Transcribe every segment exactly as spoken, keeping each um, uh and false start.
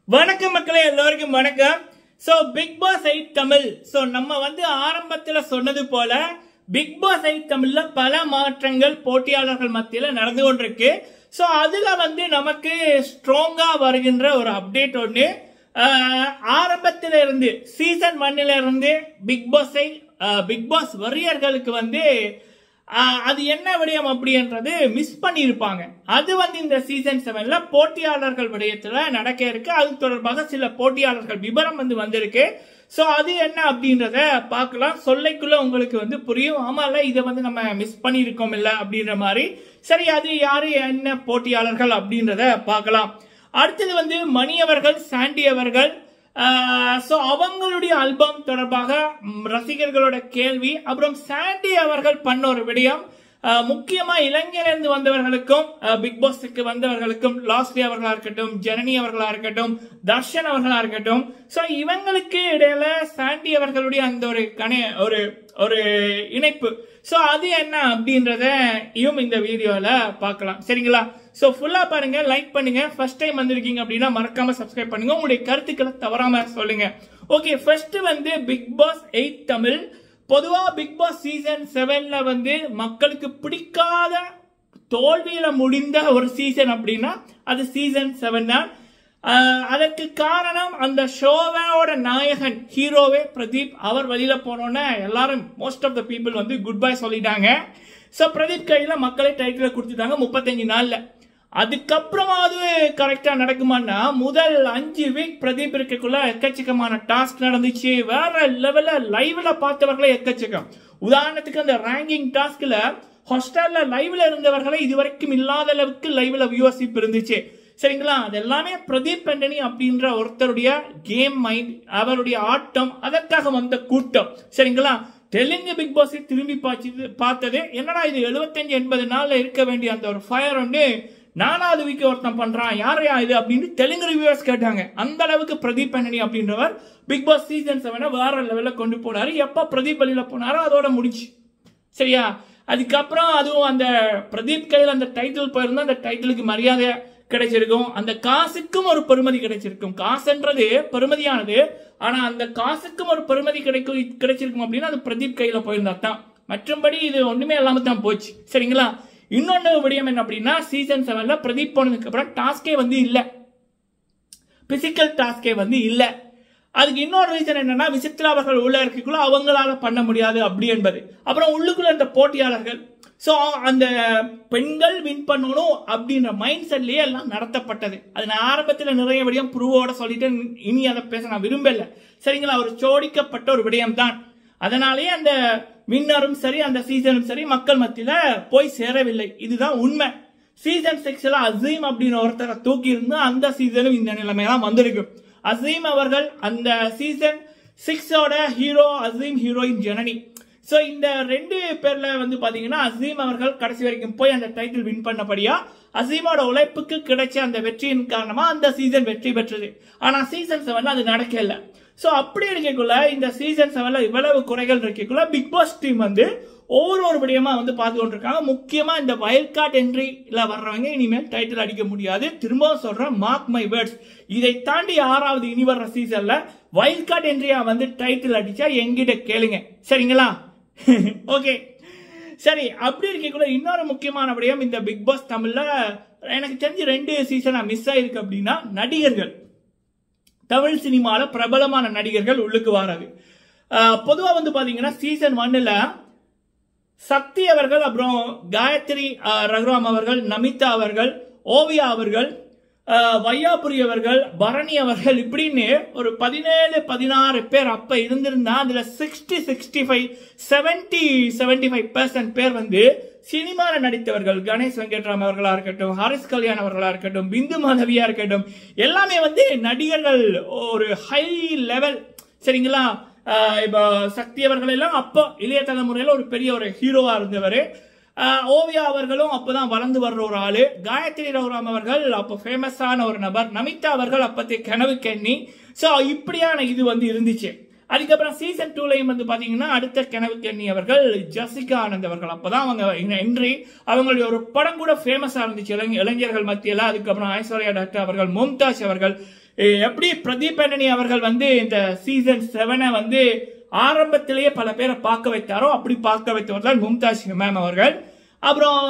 வணக்கம் மக்களே, எல்லாருக்கும் வணக்கம். So big boss eight Tamil. So நம்ம வந்து ஆரம்பத்துல சொன்னது போல பிக் பாஸ் எயிட் தமிழ்ல பல மாற்றங்கள் போட்டியாளர்கள் மத்தியில நடந்து கொண்டிருக்கு. சோ அதுல வந்து நமக்கு ஸ்ட்ராங்கா வருகின்ற ஒரு அப்டேட் ஒண்ணு. ஆரம்பத்தில இருந்து சீசன் ஒன்னில இருந்து பிக் பாஸை பிக் பாஸ் வரியர்களுக்கு வந்து அது என்ன விடயம் அப்படின்றது மிஸ் பண்ணியிருப்பாங்க. அது வந்து இந்த சீசன் செவன்ல போட்டியாளர்கள் விடயத்துல நடக்க இருக்கு. அது தொடர்பாக சில போட்டியாளர்கள் விவரம் வந்து வந்திருக்கு. சோ அது என்ன அப்படின்றத பார்க்கலாம். சொல்லைக்குள்ள உங்களுக்கு வந்து புரியும். ஆமால இதை வந்து நம்ம மிஸ் பண்ணியிருக்கோம் இல்ல அப்படின்ற மாதிரி. சரி, அது யாரு என்ன போட்டியாளர்கள் அப்படின்றத பார்க்கலாம். அடுத்தது வந்து மணி அவர்கள், சாண்டி அவர்கள், அவங்களுடைய ஆல்பம் தொடர்பாக ரசிகர்களோட கேள்வி. அப்புறம் சாண்டி அவர்கள் பண்ண ஒரு விடயம், முக்கியமா இலங்கையிலிருந்து வந்தவர்களுக்கும் பிக் பாஸுக்கு வந்தவர்களுக்கும், லாஸ்ட்லி அவர்களா இருக்கட்டும், ஜனனி அவர்களா இருக்கட்டும், தர்ஷன் அவர்களா இருக்கட்டும், சோ இவங்களுக்கு இடையில சாண்டி அவர்களுடைய அந்த ஒரு கணே ஒரு ஒரு இணைப்பு. சோ அது என்ன அப்படின்றத இந்த வீடியோல பார்க்கலாம். சரிங்களா? சோ ஃபுல்லா பாருங்க, லைக் பண்ணுங்க. ஃபர்ஸ்ட் டைம் வந்திருக்கீங்க அப்படின்னா மறக்காம சப்ஸ்கிரைப் பண்ணுங்க. உங்களுடைய கருத்துக்களை தவறாம சொல்லுங்க. ஓகே, ஃபர்ஸ்ட் வந்து பிக் பாஸ் எயிட் தமிழ். பொதுவா பிக் பாஸ் சீசன் செவன்ல வந்து மக்களுக்கு பிடிக்காத, தோல்வியில முடிந்த ஒரு சீசன் அப்படின்னா அது சீசன் செவன் தான். அதற்கு காரணம் அந்த ஷோவோட நாயகன் ஹீரோவே பிரதீப். அவர் வெளியில போனோன்னு எல்லாரும் மோஸ்ட் ஆஃப் த பீப்புள் வந்து குட் பை சொல்லிட்டாங்க. சோ பிரதீப் கையில மக்களை டைட்டில் கொடுத்துட்டாங்க முப்பத்தஞ்சு நாள்ல. அதுக்கப்புறமாவது கரெக்டா நடக்குமான்னா முதல் அஞ்சு வீக் பிரதீப் இருக்கக்குள்ள எக்கச்சக்கமான டாஸ்க் நடந்துச்சு. வேற லெவல்ல லைவ்ல பார்த்தவர்களே எக்கச்சக்கம். உதாரணத்துக்கு அந்த ரேங்கிங் டாஸ்க்ல ஹாஸ்டல்ல லைவ்ல இருந்தவர்களே இதுவரைக்கும் இல்லாத அளவுக்கு லைவ்ல வியூவர்ஷிப் இருந்துச்சு. சரிங்களா? அது எல்லாமே பிரதீப் ஆண்டனி அப்படின்ற ஒருத்தருடைய கேம் மைண்ட், அவருடைய ஆட்டம், அதற்காக வந்த கூட்டம். சரிங்களா? தெலுங்கு பிக் பாஸ் திரும்பி பார்த்தது என்னடா இது எழுபத்தஞ்சு எண்பது நாள்ல இருக்க வேண்டிய அந்த ஒரு ஃபயர் வந்து நாலாவது வீக் ஒருத்தன் பண்றான், யாரையா இது அப்படின்னு தெலுங்கு ரிவ்யூவர்ஸ் கேட்டாங்க. அந்த அளவுக்கு பிரதீப் ஆண்டனி அப்படின்றவர் பிக் பாஸ் சீசன் செவனை வேற லெவல்ல கொண்டு போனாரு. எப்ப பிரதீப் வெளியில போனாரோ அதோட முடிச்சு. சரியா? அதுக்கப்புறம் அதுவும் அந்த பிரதீப் கையில் அந்த டைட்டில் போயிருந்தா அந்த டைட்டிலுக்கு மரியாதை கிடைச்சிருக்கும், அந்த காசுக்கும் ஒரு பெருமதி கிடைச்சிருக்கும். காசுன்றது பெருமதியானது, ஆனா அந்த காசுக்கும் ஒரு பெருமதி கிடைக்கும் கிடைச்சிருக்கும் அப்படின்னா அது பிரதீப் கையில போயிருந்தா தான். மற்றபடி இது ஒண்ணுமே இல்லாம தான் போச்சு. சரிங்களா? இன்னொன்னு விடயம் என்ன அப்படின்னா, சீசன் செவன்ல பிரதீப் போனதுக்கு அப்புறம் டாஸ்கே வந்து இல்ல, பிசிக்கல் டாஸ்கே வந்து இல்ல. அதுக்கு இன்னொரு ரீசன் என்னன்னா, விசித்ரா அவர்கள் உள்ள இருக்கக்குள்ள அவங்களால பண்ண முடியாது அப்படி என்பது. அப்புறம் உள்ளுக்குள்ள அந்த போட்டியாளர்கள், சோ அந்த பெண்கள் வின் பண்ணணும் அப்படின்ற மைண்ட் செட்லயே எல்லாம் நடத்தப்பட்டது. அது நான் ஆரம்பத்தில் நிறைய விடயம் புருவோட சொல்லிட்டு இனி அதை பேச நான் விரும்பல. சரிங்களா? ஒரு சோடிக்கப்பட்ட ஒரு விடயம் தான். அதனாலேயே அந்த வின்னரும் சரி, அந்த சீசனும் சரி மக்கள் மத்தியில போய் சேரவில்லை. இதுதான் உண்மை. சீசன் சிக்ஸ்ல அசீம் அப்படின்னு ஒருத்தரை தூக்கி இருந்தா அந்த சீசனும் இந்த நிலைமையெல்லாம் வந்திருக்கு. அசீம் அவர்கள் அந்த சீசன் சிக்ஸோட hero Azeem, heroine Janani. So இந்த ரெண்டு பேர்ல வந்து பாத்தீங்கன்னா அசீம் அவர்கள் கடைசி வரைக்கும் போய் அந்த டைட்டில் வின் பண்ணபடியா அசீமோட உழைப்புக்கு கிடைச்ச அந்த வெற்றியின் காரணமா அந்த சீசன் வெற்றி பெற்றது. ஆனா சீசன் செவன்ல அது நடக்கல. சோ அப்படி இருக்கக்குள்ள இந்த சீசன் செவன்ல இவ்வளவு குறைகள் இருக்கக்குள்ள பிக் பாஸ் டீம் வந்து ஒவ்வொரு ஒரு விடயமா வந்து பார்த்து கொண்டிருக்காங்க. முக்கியமா இந்த வைல்ட் கார்டு என்ட்ரில வர்றவங்க இனிமேல் டைட்டில் அடிக்க முடியாது. திரும்பவும் சொல்றேன், மார்க் மை வேர்ட்ஸ். இதை தாண்டி ஆறாவது இனி வர்ற சீசன்ல வைல்ட் கார்டு என்ட்ரியா வந்து டைட்டில் அடிச்சா எங்கிட்ட கேளுங்க. சரிங்களா? ஓகே, சரி. அப்படி இருக்கக்குள்ள இன்னொரு முக்கியமான விடயம், இந்த பிக் பாஸ் தமிழ்ல எனக்கு தெரிஞ்சு ரெண்டு சீசனா மிஸ் ஆயிருக்கு. அப்படின்னா நடிகர்கள், தமிழ் சினிமால பிரபலமான நடிகர்கள் உள்ளுக்கு வராது. பொதுவா வந்து பாத்தீங்கன்னா சீசன் ஒன்னுல சக்தி அவர்கள், அப்புறம் காயத்ரி ரகுராம் அவர்கள், நமிதா அவர்கள், ஓவியா அவர்கள், வையாபுரி அவர்கள், பரணி அவர்கள், இப்படின்னு ஒரு பதினேழு பதினாறு பேர் அப்ப இருந்திருந்தா அதுல sixty sixty five seventy seventy five percent பேர் வந்து சினிமால நடித்தவர்கள். கணேஷ் வெங்கட்ராம் அவர்களா இருக்கட்டும், ஹாரிஸ் கல்யாண் அவர்களா இருக்கட்டும், பிந்து மாதவியா இருக்கட்டும், எல்லாமே வந்து நடிகர்கள் ஒரு ஹை லெவல். சரிங்களா? இப்போ சக்தி அவர்கள் எல்லாம் அப்போ இளைய தலைமுறையில ஒரு பெரிய ஒரு ஹீரோவா இருந்தவர். ஓவியா அவர்களும் அப்பதான் வளர்ந்து வர்ற ஒரு ஆளு. காயத்ரி ரகுராம் அவர்கள் அப்போ ஃபேமஸான ஒரு நபர். நமிதா அவர்கள் அப்பத்தி கனவு கண்ணி. சோ இப்படியான இது வந்து இருந்துச்சு. அதுக்கப்புறம் சீசன் டூலையும் வந்து பாத்தீங்கன்னா அடுத்த கனவு கண்ணி அவர்கள் ஜெசிகா ஆனந்த் அவர்கள். அப்பதான் அவங்க என்ட்ரி. அவங்களுடைய ஒரு படம் கூட ஃபேமஸா இருந்துச்சு இளைஞர்கள் மத்தியில. அதுக்கப்புறம் ஐஸ்வர்யா டாக்டர் அவர்கள், மும்தாஜ் அவர்கள், எப்படி பிரதீப் ஆண்டனி அவர்கள் வந்து இந்த சீசன் செவனை வந்து ஆரம்பத்திலேயே பல பேரை பார்க்க வைத்தாரோ அப்படி பார்க்க வைத்தவர் தான் மும்தாஜ் மேம் அவர்கள். அப்புறம்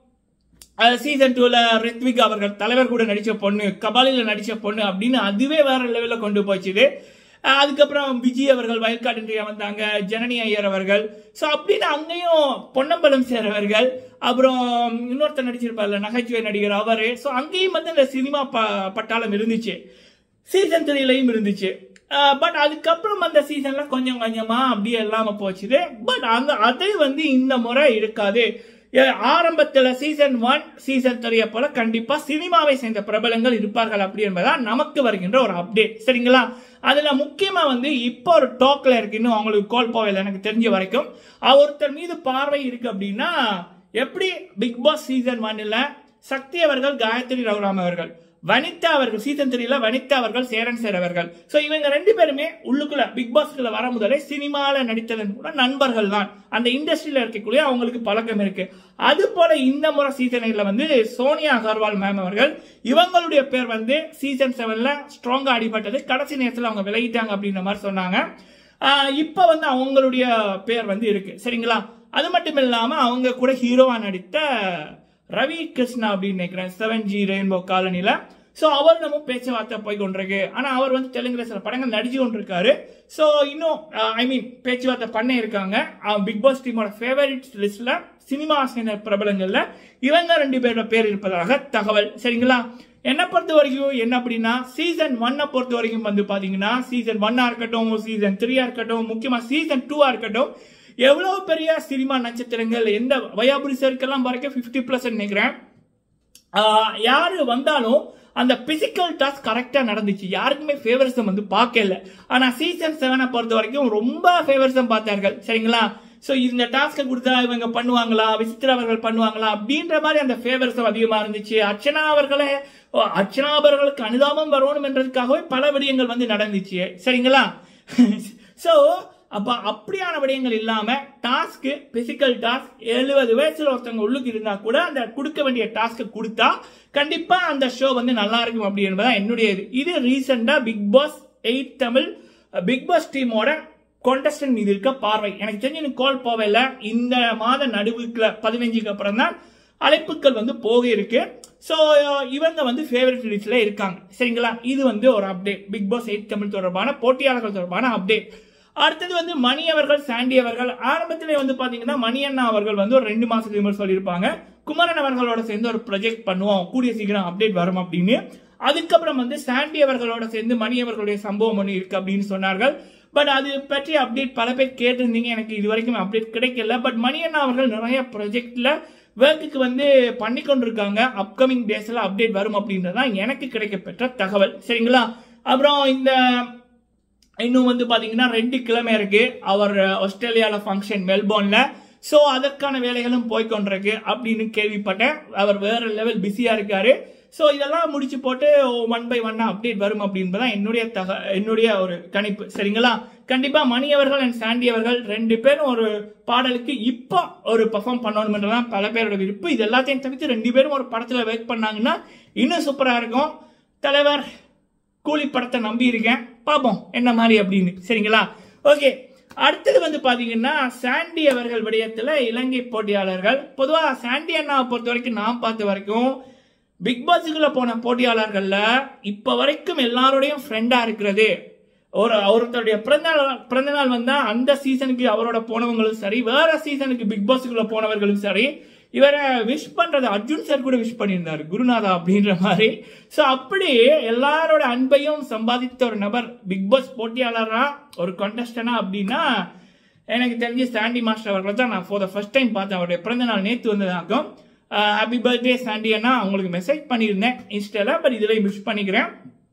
சீசன் டூல ரித்விக் அவர்கள் தலைவர் கூட நடிச்ச பொண்ணு, கபாலில நடிச்ச பொண்ணு அப்படின்னு அதுவே வேற லெவல்ல கொண்டு போச்சுது. அதுக்கப்புறம் விஜய் அவர்கள் வயல்காட்டு இன்றைய வந்தாங்க, ஜனனி ஐயர் அவர்கள். ஸோ அப்படின்னு அங்கேயும் பொன்னம்பலம் சேர்வர்கள். அப்புறம் இன்னொருத்தர் நடிச்சிருப்பார்ல நகைச்சுவை நடிகர் அவரு. ஸோ அங்கேயும் வந்து இந்த சினிமா பட்டாளம் இருந்துச்சு, சீசன் த்ரீலையும் இருந்துச்சு. பட் அதுக்கப்புறம் அந்த சீசன்ல கொஞ்சம் கொஞ்சமா அப்படியே இல்லாம போச்சுது. பட் அந்த அது வந்து இந்த முறை இருக்காது. ஆரம்பத்துல சீசன் ஒன் சீசன் த்ரீ போல கண்டிப்பா சினிமாவை சேர்ந்த பிரபலங்கள் இருப்பார்கள் அப்படி என்பதான் நமக்கு வருகின்ற ஒரு அப்டேட். சரிங்களா? அதுல முக்கியமா வந்து இப்போ ஒரு டாக்ல இருக்கு, இன்னும் அவங்களுக்கு கால் போகல எனக்கு தெரிஞ்ச வரைக்கும். ஒருத்தர் மீது பார்வை இருக்கு அப்படின்னா, எப்படி பிக் பாஸ் சீசன் ஒன்ல சக்தி அவர்கள், காயத்ரி ரகுராம் அவர்கள், வனிதா அவர்கள் சீசன் த்ரீல வனிதா அவர்கள், சேரன் சேர் அவர்கள். சோ இவங்க ரெண்டு பேருமே உள்ளுக்குள்ள பிக் பாஸ்க்குள்ள வர முதலே சினிமால நடித்ததன் கூட நண்பர்கள் தான். அந்த இண்டஸ்ட்ரியில இருக்கக்கூடிய அவங்களுக்கு பழக்கம் இருக்கு. அது போல இந்த முறை சீசன்ல வந்து சோனியா அகர்வால் மேம் அவர்கள், இவங்களுடைய பேர் வந்து சீசன் செவன்ல ஸ்ட்ராங்கா அடிபட்டது, கடைசி நேரத்தில் அவங்க விலகிட்டாங்க அப்படின்ற மாதிரி சொன்னாங்க. இப்ப வந்து அவங்களுடைய பேர் வந்து இருக்கு. சரிங்களா? அது மட்டும் இல்லாம அவங்க கூட ஹீரோவா நடித்த ரவி கிருஷ்ணா அப்படின்னு நினைக்கிறேன் செவன் ஜி ரெயின்போ காலனில. சோ அவர் நம்ம பேச்சுவார்த்தை போய் கொண்டிருக்கு. ஆனா அவர் வந்து தெலுங்குல சில படங்கள் நடிச்சு கொண்டிருக்காரு. சோ இன்னும் ஐ மீன் பேச்சுவார்த்தை பண்ண இருக்காங்க. பிக் பாஸ் டீமோட ஃபேவரட் லிஸ்ட்ல சினிமா சேர்ந்த பிரபலங்கள்ல இவங்க ரெண்டு பேரோட பேர் இருப்பதாக தகவல். சரிங்களா? என்ன பொறுத்த வரைக்கும் என்ன அப்படின்னா, சீசன் ஒன்னை பொறுத்த வரைக்கும் வந்து பாத்தீங்கன்னா, சீசன் ஒன்னா இருக்கட்டும், சீசன் த்ரீயா இருக்கட்டும், முக்கியமா சீசன் டூவா இருக்கட்டும், எவ்வளவு பெரிய சினிமா நட்சத்திரங்கள் எந்த வயாபுரி சர்க்கெல்லாம் வரைக்கும் பிப்டி பிளஸ் நினைக்கிறேன் யாரு வந்தாலும் அந்த பிசிக்கல் டாஸ்க் கரெக்டா நடந்துச்சு. யாருக்குமே ஃபேவரிசம் வந்து பார்க்கல. ஆனா சீசன் செவனை பொறுத்த வரைக்கும் ரொம்ப ஃபேவரிசம் பார்த்தார்கள். சரிங்களா? சோ இந்த டாஸ்கை கொடுத்தா இவங்க பண்ணுவாங்களா, விசித்ரா அவர்கள் பண்ணுவாங்களா அப்படின்ற மாதிரி அந்த ஃபேவரிசம் அதிகமா இருந்துச்சு. அர்ச்சனா அவர்களே அர்ச்சனா அவர்களுக்கு அனுதாபம் வரணும் என்றதுக்காகவே பல விடயங்கள் வந்து நடந்துச்சு. சரிங்களா? சோ அப்ப அப்படியான விடயங்கள் இல்லாம டாஸ்க் பிசிக்கல் டாஸ்க் எழுபது வயசுல ஒருத்தவங்க உள்ளுக்கு இருந்தா கூட அந்த கொடுக்க வேண்டிய டாஸ்க் கொடுத்தா கண்டிப்பா அந்த ஷோ வந்து நல்லா இருக்கும் அப்படி என்பதா என்னுடைய இது. இது ரீசெண்டா big boss eight Tamil big boss டீமோட கான்டெஸ்டன்ட் மீது இருக்க பார்வை. எனக்கு தெரிஞ்சு எனக்கு கால் போகல. இந்த மாத நடுவுக்குள்ள பதினஞ்சுக்கு அப்புறம் தான் அழைப்புகள் வந்து போக இருக்கு. சோ இவங்க வந்து ஃபேவரட் லிஸ்ட்ல இருக்காங்க. சரிங்களா? இது வந்து ஒரு update, big boss eight Tamil தொடர்பான போட்டியாளர்கள் தொடர்பான அப்டேட். அடுத்தது வந்து மணி அவர்கள், சாண்டி அவர்கள். ஆரம்பத்திலே வந்து பாத்தீங்கன்னா மணி அண்ணா அவர்கள் வந்து ஒரு ரெண்டு மாசத்துக்கு முன்னாடி சொல்லியிருப்பாங்க, குமரன் அவர்களோட சேர்ந்து ஒரு ப்ராஜெக்ட் பண்ணுவோம், கூடிய சீக்கிரம் அப்டேட் வரும் அப்படின்னு. அதுக்கப்புறம் வந்து சாண்டி அவர்களோட சேர்ந்து மணி அவர்களுடைய சம்பவம் ஒன்று இருக்கு அப்படின்னு சொன்னார்கள். பட் அது பற்றி அப்டேட் பல பேர் கேட்டிருந்தீங்க, எனக்கு இது வரைக்கும் அப்டேட் கிடைக்கல. பட் மணி அண்ணா அவர்கள் நிறைய ப்ராஜெக்ட்ல ஒர்க்குக்கு வந்து பண்ணி கொண்டிருக்காங்க. அப்கமிங் டேஸ்ல அப்டேட் வரும் அப்படின்றதான் எனக்கு கிடைக்கப்பெற்ற தகவல். சரிங்களா? அப்புறம் இந்த இன்னும் வந்து பாத்தீங்கன்னா ரெண்டு கிழமை இருக்கு அவர் ஆஸ்திரேலியால ஃபங்க்ஷன் மெல்போர்ன்ல. சோ அதற்கான வேலைகளும் போய்கொண்டிருக்கு அப்படின்னு கேள்விப்பட்டேன். அவர் வேற லெவல் பிஸியா இருக்காரு. சோ இதெல்லாம் முடிச்சு போட்டு ஒன் பை ஒன்னா அப்டேட் வரும் அப்படின்றதான் என்னுடைய தக என்னுடைய ஒரு கணிப்பு. சரிங்களா? கண்டிப்பா மணி அவர்கள் அண்ட் சாண்டி அவர்கள் ரெண்டு பேரும் ஒரு பாடலுக்கு இப்போ ஒரு பெர்ஃபார்ம் பண்ணணும்ன்றதான் பல பேரோட விருப்பம். இது எல்லாத்தையும் தவிர்த்து ரெண்டு பேரும் ஒரு படத்துல ஒர்க் பண்ணாங்கன்னா இன்னும் சூப்பரா இருக்கும். தலைவர் கூலி படத்தை நம்பி இருக்கேன், பாப்போம் என்ன மாதிரி அப்படின்னு. சரிங்களா? ஓகே, அடுத்தது வந்து பாத்தீங்கன்னா சாண்டி அவர்கள் விடயத்துல இலங்கை போட்டியாளர்கள். பொதுவா சாண்டி அண்ணாவை பொறுத்த வரைக்கும் நான் பார்த்த வரைக்கும் பிக் பாஸுக்குள்ள போன போட்டியாளர்கள்ல இப்ப வரைக்கும் எல்லாரோடையும் ஃப்ரெண்டா இருக்கிறது. ஒரு ஒருத்தருடைய பிறந்தநாள் பிறந்தநாள் வந்தா அந்த சீசனுக்கு அவரோட போனவங்களும் சரி, வேற சீசனுக்கு பிக் பாஸுக்குள்ள போனவர்களும் சரி, இவரை விஷ் பண்றது அர்ஜுன் சார் கூட விஷ் பண்ணியிருந்தாரு, குருநாதா அப்படின்ற மாதிரி. சோ அப்படி எல்லாரோட அன்பையும் சம்பாதித்த ஒரு நபர் பிக் பாஸ் போட்டியாளரா ஒரு கான்டெஸ்டனா அப்படின்னா எனக்கு தெரிஞ்சு சாண்டி மாஸ்டர் அவர்களை தான் நான் ஃபார் த ஃபர்ஸ்ட் டைம் பார்த்தேன். அவருடைய பிறந்த நாள் நேற்று வந்ததாக்கும். ஹாப்பி பர்த்டே சாண்டி அண்ணா, உங்களுக்கு மெசேஜ் பண்ணியிருந்தேன் இன்ஸ்டால, பட் இதுல விஷ் பண்ணிக்கிறேன்.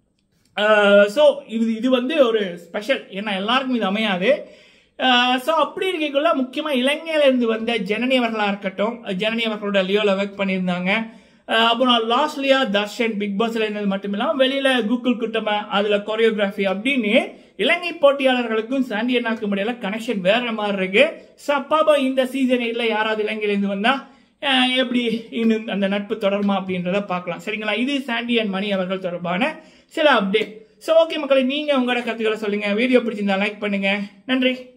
ஸோ இது இது வந்து ஒரு ஸ்பெஷல், ஏன்னா எல்லாருக்கும் இது அமையாது. ஸோ அப்படி இருக்கக்குள்ள முக்கியமா இலங்கையில இருந்து வந்த ஜனனி அவர்களா இருக்கட்டும், ஜனனி அவர்களோட லியோல ஒர்க் பண்ணியிருந்தாங்க. அப்புறம் லாஸ்ட்லியா தர்ஷன் பிக் பாஸ்ல இருந்தது மட்டும் இல்லாம வெளியில கூகுள் குட்டம அதுல கொரியோகிராஃபி அப்படின்னு இலங்கை போட்டியாளர்களுக்கும் சாண்டி அண்ணாக்கும் இடையில கனெக்ஷன் வேற மாதிரி இருக்கு. ஸோ அப்பா இந்த சீசன் இல்ல யாராவது இலங்கையில இருந்து வந்தா எப்படி இன்னும் அந்த நட்பு தொடருமா அப்படின்றத பார்க்கலாம். சரிங்களா? இது சாண்டி அண்ட் மணி அவர்கள் தொடர்பான சில அப்டேட். ஸோ ஓகே மக்களே, நீங்க உங்களோட கருத்துக்களை சொல்லுங்க. வீடியோ பிடிச்சிருந்தா லைக் பண்ணுங்க. நன்றி.